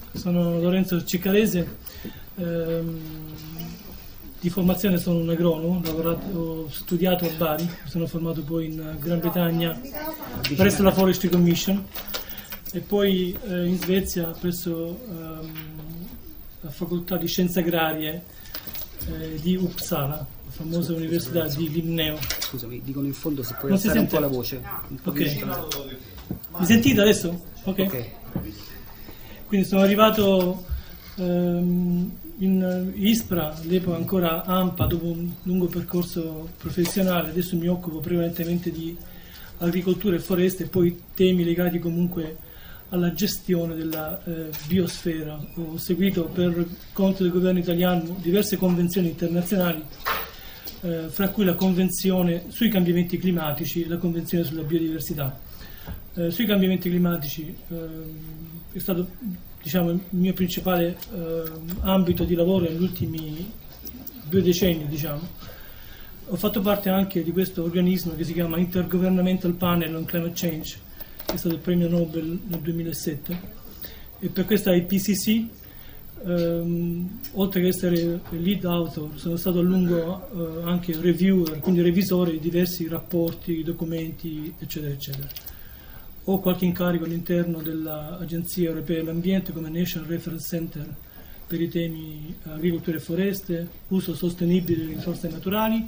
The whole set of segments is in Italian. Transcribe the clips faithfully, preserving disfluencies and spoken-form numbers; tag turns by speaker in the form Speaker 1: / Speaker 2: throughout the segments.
Speaker 1: sono Lorenzo Ciccalese, ehm, di formazione sono un agronomo, ho, lavorato, ho studiato a Bari, sono formato poi in Gran Bretagna presso la Forestry Commission e poi eh, in Svezia presso ehm, la facoltà di scienze agrarie eh, di Uppsala, la famosa università di Limneo.
Speaker 2: Scusami, dicono in fondo se puoi
Speaker 1: Non si
Speaker 2: alzare un
Speaker 1: sente?
Speaker 2: po' la voce. Un po'
Speaker 1: Ok. Mi sentite adesso? Ok.
Speaker 2: Ok.
Speaker 1: Quindi sono arrivato ehm, in ISPRA, all'epoca ancora AMPA, dopo un lungo percorso professionale. Adesso mi occupo prevalentemente di agricoltura e foreste e poi temi legati comunque alla gestione della eh, biosfera. Ho seguito per conto del governo italiano diverse convenzioni internazionali, eh, fra cui la Convenzione sui cambiamenti climatici e la Convenzione sulla biodiversità. Eh, sui cambiamenti climatici eh, è stato, diciamo, il mio principale eh, ambito di lavoro negli ultimi due decenni, diciamo. Ho fatto parte anche di questo organismo che si chiama Intergovernmental Panel on Climate Change, che è stato il premio Nobel nel duemilasette, e per questa I P C C, ehm, oltre che essere lead author, sono stato a lungo eh, anche reviewer, quindi revisore di diversi rapporti, documenti, eccetera, eccetera. Ho qualche incarico all'interno dell'Agenzia Europea dell'Ambiente come National Reference Center per i temi agricoltura e foreste, uso sostenibile delle risorse naturali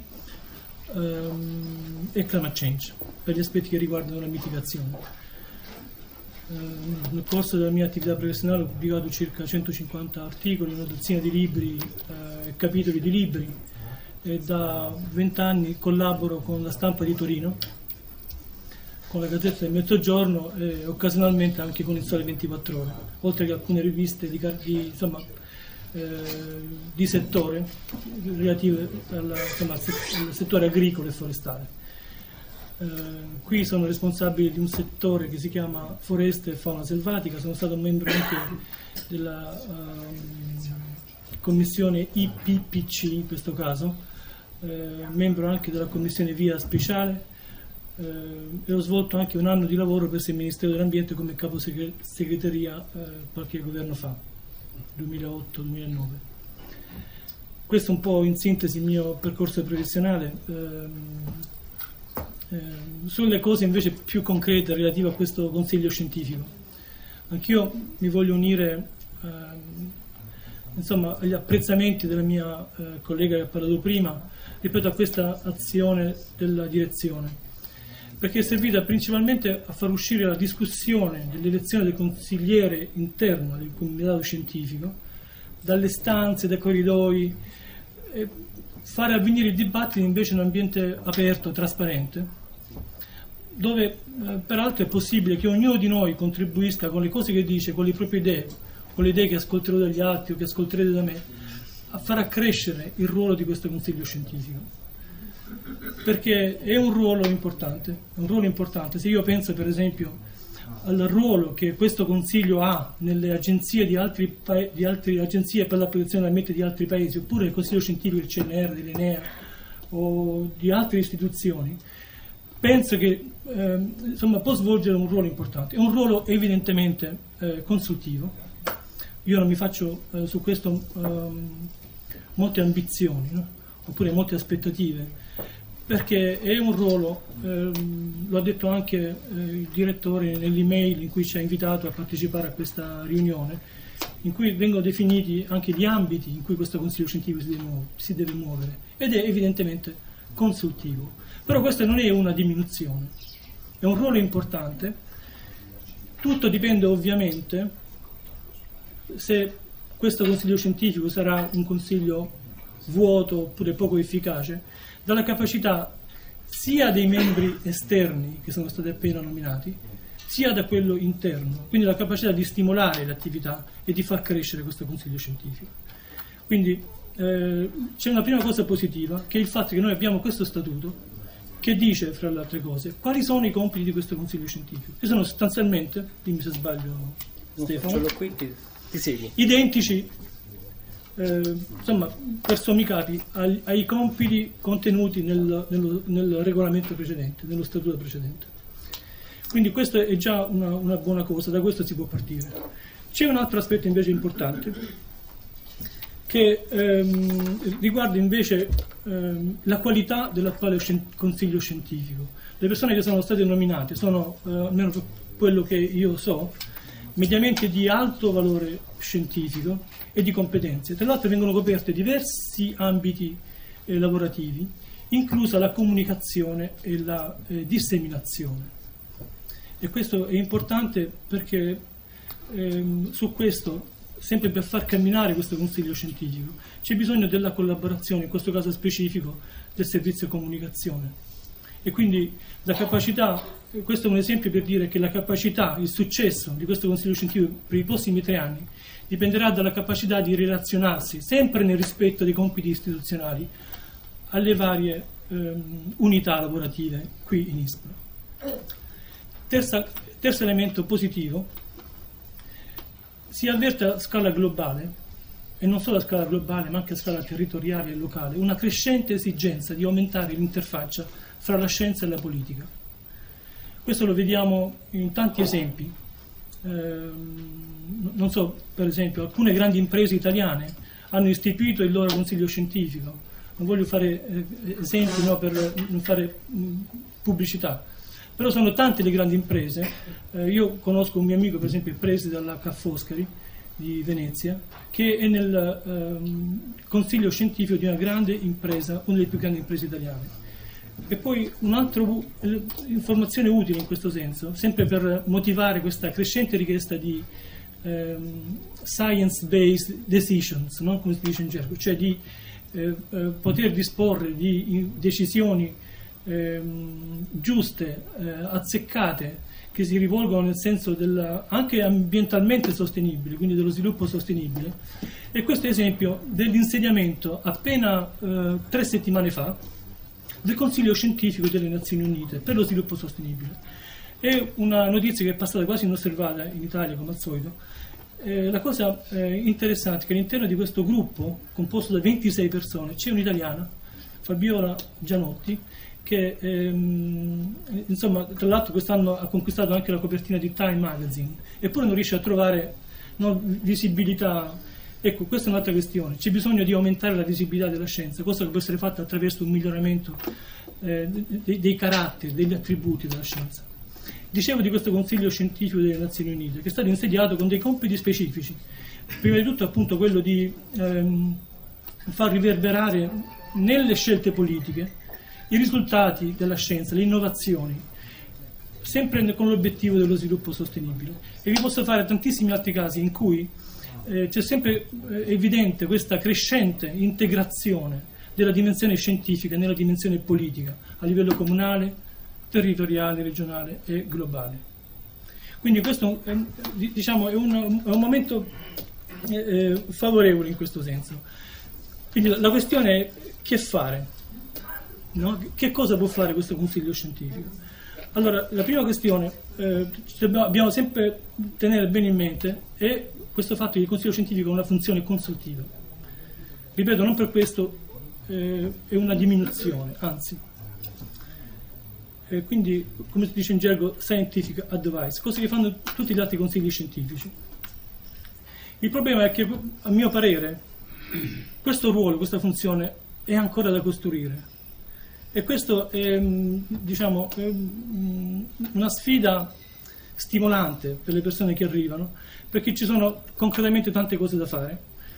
Speaker 1: ehm, e climate change, per gli aspetti che riguardano la mitigazione. Ehm, nel corso della mia attività professionale ho pubblicato circa centocinquanta articoli, una dozzina di libri e eh, capitoli di libri, e da vent'anni collaboro con la Stampa di Torino, con la Gazzetta del Mezzogiorno e occasionalmente anche con il Sole ventiquattro Ore, oltre che alcune riviste di, di, insomma, eh, di settore relative alla, insomma, al settore agricolo e forestale. Eh, qui sono responsabile di un settore che si chiama Foreste e Fauna Selvatica, sono stato membro anche della um, commissione I P P C in questo caso, eh, membro anche della commissione VIA speciale. Eh, e ho svolto anche un anno di lavoro presso il Ministero dell'Ambiente come capo segreteria eh, qualche governo fa, duemilaotto duemilanove. Questo è un po' in sintesi il mio percorso professionale. Eh, eh, sulle cose invece più concrete relative a questo consiglio scientifico, anch'io mi voglio unire eh, insomma, agli apprezzamenti della mia eh, collega che ha parlato prima rispetto a questa azione della direzione, perché è servita principalmente a far uscire la discussione dell'elezione del consigliere interno del comitato scientifico dalle stanze, dai corridoi, e fare avvenire il dibattito invece in un ambiente aperto, trasparente, dove eh, peraltro è possibile che ognuno di noi contribuisca con le cose che dice, con le proprie idee, con le idee che ascolterò dagli altri o che ascolterete da me, a far accrescere il ruolo di questo consiglio scientifico. Perché è un ruolo importante, è un ruolo importante. Se io penso per esempio al ruolo che questo Consiglio ha nelle agenzie di altri, pa- di altre agenzie per la protezione dell'ambiente di altri paesi, oppure il Consiglio Scientifico del C N R, dell'Enea o di altre istituzioni, penso che eh, insomma, può svolgere un ruolo importante. È un ruolo evidentemente eh, consultivo. Io non mi faccio eh, su questo eh, molte ambizioni, no? Oppure molte aspettative, perché è un ruolo, ehm, lo ha detto anche eh, il direttore nell'email in cui ci ha invitato a partecipare a questa riunione, in cui vengono definiti anche gli ambiti in cui questo Consiglio Scientifico si deve, muovere, si deve muovere, ed è evidentemente consultivo. Però questa non è una diminuzione, è un ruolo importante. Tutto dipende ovviamente se questo Consiglio Scientifico sarà un Consiglio vuoto oppure poco efficace, dalla capacità sia dei membri esterni che sono stati appena nominati, sia da quello interno, quindi la capacità di stimolare l'attività e di far crescere questo Consiglio Scientifico. Quindi eh, c'è una prima cosa positiva, che è il fatto che noi abbiamo questo statuto che dice, fra le altre cose, quali sono i compiti di questo Consiglio Scientifico, che sono sostanzialmente, dimmi se sbaglio Stefano,
Speaker 2: no, qui, ti, ti segui.
Speaker 1: identici Eh, insomma, per sommi capi ai, ai compiti contenuti nel, nello, nel regolamento precedente, nello statuto precedente. Quindi questa è già una, una buona cosa, da questo si può partire. C'è un altro aspetto invece importante che ehm, riguarda invece ehm, la qualità dell'attuale scien- consiglio scientifico. Le persone che sono state nominate sono, eh, almeno per quello che io so, mediamente di alto valore scientifico e di competenze. Tra l'altro vengono coperte diversi ambiti eh, lavorativi, inclusa la comunicazione e la eh, disseminazione. E questo è importante perché ehm, su questo, sempre per far camminare questo consiglio scientifico, c'è bisogno della collaborazione, in questo caso specifico, del servizio comunicazione. E quindi la capacità, questo è un esempio per dire che la capacità, il successo di questo consiglio scientifico per i prossimi tre anni dipenderà dalla capacità di relazionarsi, sempre nel rispetto dei compiti istituzionali, alle varie ehm, unità lavorative qui in ISPRA. Terza, terzo elemento positivo: si avverte a scala globale, e non solo a scala globale ma anche a scala territoriale e locale, una crescente esigenza di aumentare l'interfaccia fra la scienza e la politica. Questo lo vediamo in tanti esempi. Eh, non so, per esempio, alcune grandi imprese italiane hanno istituito il loro consiglio scientifico. Non voglio fare eh, esempi, no, per non fare mh, pubblicità, però sono tante le grandi imprese. Eh, io conosco un mio amico, per esempio, il preside della Ca' Foscari di Venezia, che è nel ehm, consiglio scientifico di una grande impresa, una delle più grandi imprese italiane. E poi un'altra informazione utile in questo senso, sempre per motivare questa crescente richiesta di ehm, science-based decisions, no? Come si dice in gergo, cioè di eh, eh, poter disporre di decisioni ehm, giuste, eh, azzeccate, che si rivolgono nel senso della, anche ambientalmente sostenibile, quindi dello sviluppo sostenibile. E questo è esempio dell'insediamento appena eh, tre settimane fa del Consiglio Scientifico delle Nazioni Unite per lo sviluppo sostenibile. È una notizia che è passata quasi inosservata in Italia, come al solito. Eh, la cosa eh, interessante è che all'interno di questo gruppo, composto da ventisei persone, c'è un'italiana, Fabiola Gianotti, che ehm, insomma, tra l'altro quest'anno ha conquistato anche la copertina di Time Magazine, eppure non riesce a trovare, no, visibilità. Ecco, questa è un'altra questione. C'è bisogno di aumentare la visibilità della scienza, cosa che può essere fatta attraverso un miglioramento eh, dei, dei caratteri, degli attributi della scienza. Dicevo di questo Consiglio Scientifico delle Nazioni Unite, che è stato insediato con dei compiti specifici. Prima di tutto, appunto, quello di ehm, far riverberare nelle scelte politiche i risultati della scienza, le innovazioni, sempre con l'obiettivo dello sviluppo sostenibile. E vi posso fare tantissimi altri casi in cui Eh, c'è sempre eh, evidente questa crescente integrazione della dimensione scientifica nella dimensione politica a livello comunale, territoriale, regionale e globale. Quindi questo è, diciamo, è, un, è un momento eh, favorevole in questo senso. Quindi la, la questione è che fare, no? Che cosa può fare questo Consiglio Scientifico? Allora, la prima questione eh, dobbiamo sempre tenere bene in mente è questo fatto che il Consiglio Scientifico ha una funzione consultiva. Ripeto, non per questo eh, è una diminuzione, anzi. Eh, quindi, come si dice in gergo, scientific advice, cose che fanno tutti gli altri consigli scientifici. Il problema è che, a mio parere, questo ruolo, questa funzione è ancora da costruire. E questo è, diciamo, è una sfida stimolante per le persone che arrivano, perché ci sono concretamente tante cose da fare,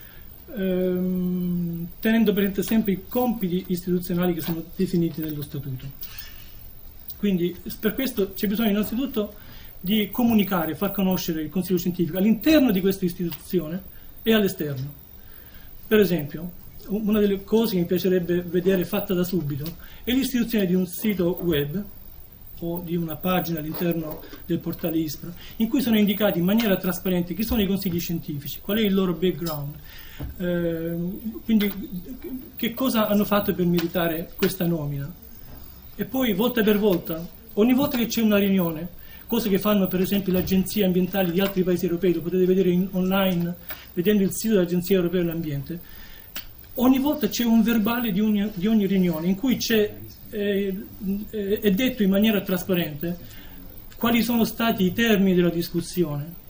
Speaker 1: ehm, tenendo presente sempre i compiti istituzionali che sono definiti nello Statuto. Quindi per questo c'è bisogno innanzitutto di comunicare, far conoscere il Consiglio Scientifico all'interno di questa istituzione e all'esterno. Per esempio, una delle cose che mi piacerebbe vedere fatta da subito è l'istituzione di un sito web o di una pagina all'interno del portale ISPRA in cui sono indicati in maniera trasparente chi sono i consigli scientifici, qual è il loro background, eh, quindi che cosa hanno fatto per meritare questa nomina. E poi volta per volta, ogni volta che c'è una riunione, cose che fanno per esempio le agenzie ambientali di altri paesi europei, lo potete vedere in, online vedendo il sito dell'Agenzia Europea dell'Ambiente, ogni volta c'è un verbale di ogni, di ogni riunione in cui c'è, eh, è detto in maniera trasparente quali sono stati i termini della discussione,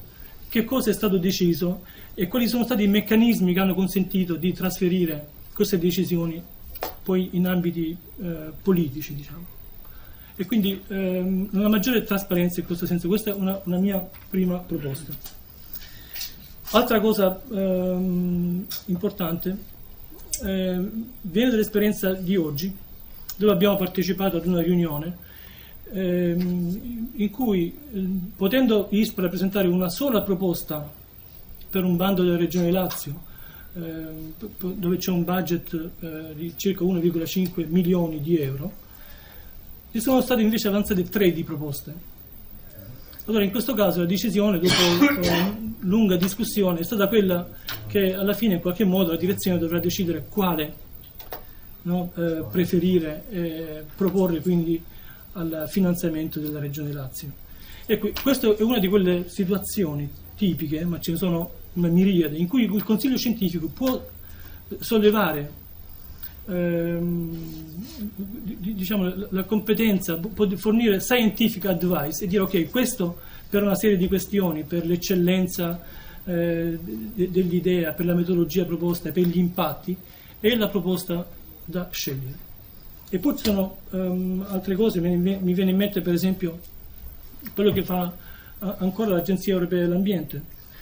Speaker 1: che cosa è stato deciso e quali sono stati i meccanismi che hanno consentito di trasferire queste decisioni poi in ambiti eh, politici, diciamo. E quindi ehm, una maggiore trasparenza in questo senso. Questa è una, una mia prima proposta. Altra cosa ehm, importante eh, viene dall'esperienza di oggi, dove abbiamo partecipato ad una riunione ehm, in cui, eh, potendo ISPRA presentare una sola proposta per un bando della Regione Lazio, eh, dove c'è un budget eh, di circa uno virgola cinque milioni di euro, ci sono state invece avanzate tre di proposte. Allora, in questo caso la decisione, dopo eh, lunga discussione, è stata quella che alla fine in qualche modo la direzione dovrà decidere quale, no, eh, preferire e proporre quindi al finanziamento della Regione Lazio. Ecco, questa è una di quelle situazioni tipiche, ma ce ne sono una miriade, in cui il Consiglio Scientifico può sollevare Ehm, diciamo la, la competenza, può fornire scientific advice e dire ok, questo per una serie di questioni, per l'eccellenza eh, de, dell'idea, per la metodologia proposta, per gli impatti, è la proposta da scegliere. E poi ci sono um, altre cose, mi, mi viene in mente per esempio quello che fa a, ancora l'Agenzia Europea dell'Ambiente,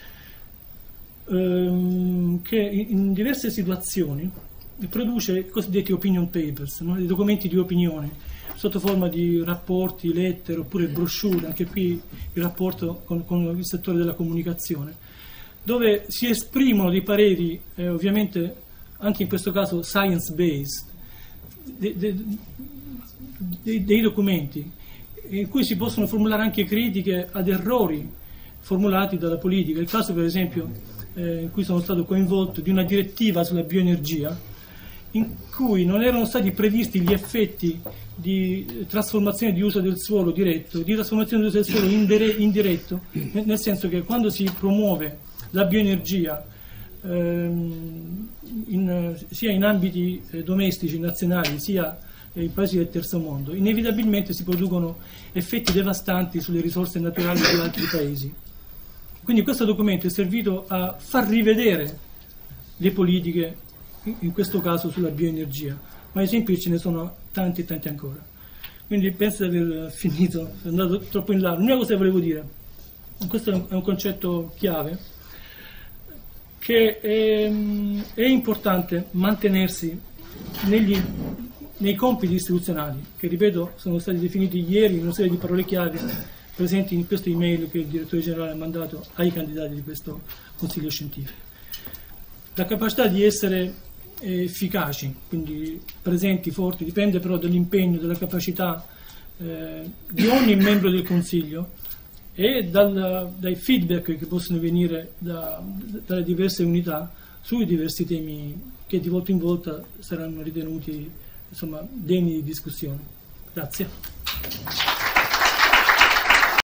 Speaker 1: um, che in, in diverse situazioni produce i cosiddetti opinion papers, no? Dei documenti di opinione sotto forma di rapporti, lettere oppure brochure, anche qui il rapporto con, con il settore della comunicazione, dove si esprimono dei pareri eh, ovviamente anche in questo caso science based, de, de, de, dei documenti in cui si possono formulare anche critiche ad errori formulati dalla politica. Il caso per esempio eh, in cui sono stato coinvolto di una direttiva sulla bioenergia, in cui non erano stati previsti gli effetti di trasformazione di uso del suolo diretto, di trasformazione di uso del suolo indire- indiretto, nel senso che quando si promuove la bioenergia ehm, in, sia in ambiti eh, domestici, nazionali, sia eh, in paesi del terzo mondo, inevitabilmente si producono effetti devastanti sulle risorse naturali di altri paesi. Quindi questo documento è servito a far rivedere le politiche, in questo caso sulla bioenergia, ma esempi ce ne sono tanti e tanti ancora. Quindi penso di aver finito, è andato troppo in là. L'unica cosa che volevo dire, questo è un, è un concetto chiave, che è, è importante mantenersi negli, nei compiti istituzionali, che ripeto sono stati definiti ieri in una serie di parole chiave presenti in questa email che il direttore generale ha mandato ai candidati di questo Consiglio Scientifico. La capacità di essere efficaci, quindi presenti, forti, dipende però dall'impegno, dalla capacità eh, di ogni membro del Consiglio e dal, dai feedback che possono venire da, dalle diverse unità sui diversi temi che di volta in volta saranno ritenuti insomma degni di discussione. Grazie.